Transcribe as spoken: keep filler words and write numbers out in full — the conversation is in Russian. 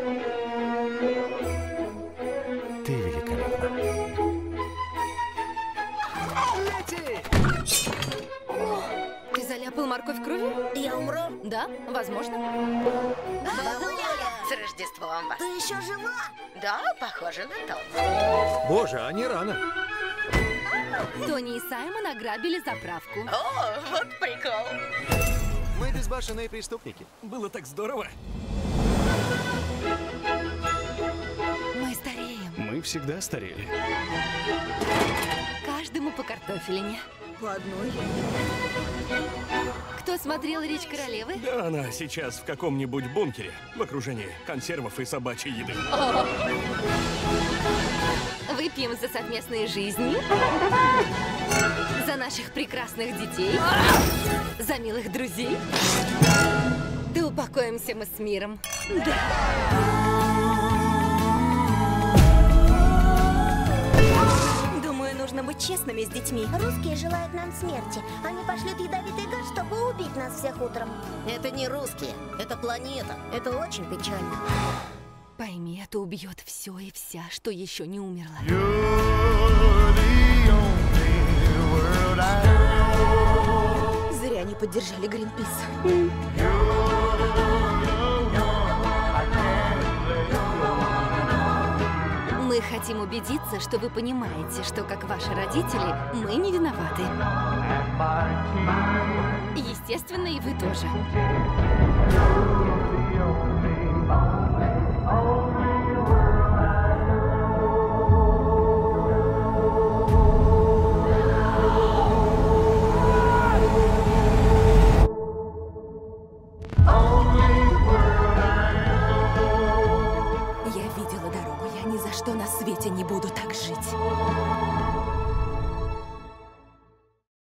Ты великолепна. О, ты заляпал морковь кровью? Я умру? Да, возможно. Бабуля! С Рождеством вас. Ты еще жива? Да, похоже на то. Боже, а не рано. Тони и Саймон ограбили заправку. О, вот прикол. Мы безбашенные преступники. Было так здорово. Мы стареем. Мы всегда старели. Каждому по картофелине. По одной. Кто смотрел «Речь королевы»? Да, она сейчас в каком-нибудь бункере, в окружении консервов и собачьей еды. Выпьем за совместные жизни, за наших прекрасных детей, за милых друзей. Да упокоимся мы с миром. Думаю, нужно быть честными с детьми. Русские желают нам смерти. Они пошлют ядовитый газ, чтобы убить нас всех утром. Это не русские, это планета. Это очень печально. Пойми, это убьет все и вся, что еще не умерла. Зря не поддержали Гринпис. Мы хотим убедиться, что вы понимаете, что, как ваши родители, мы не виноваты. Естественно, и вы тоже. Я видела дорогу. Я ни за что на свете не буду так жить.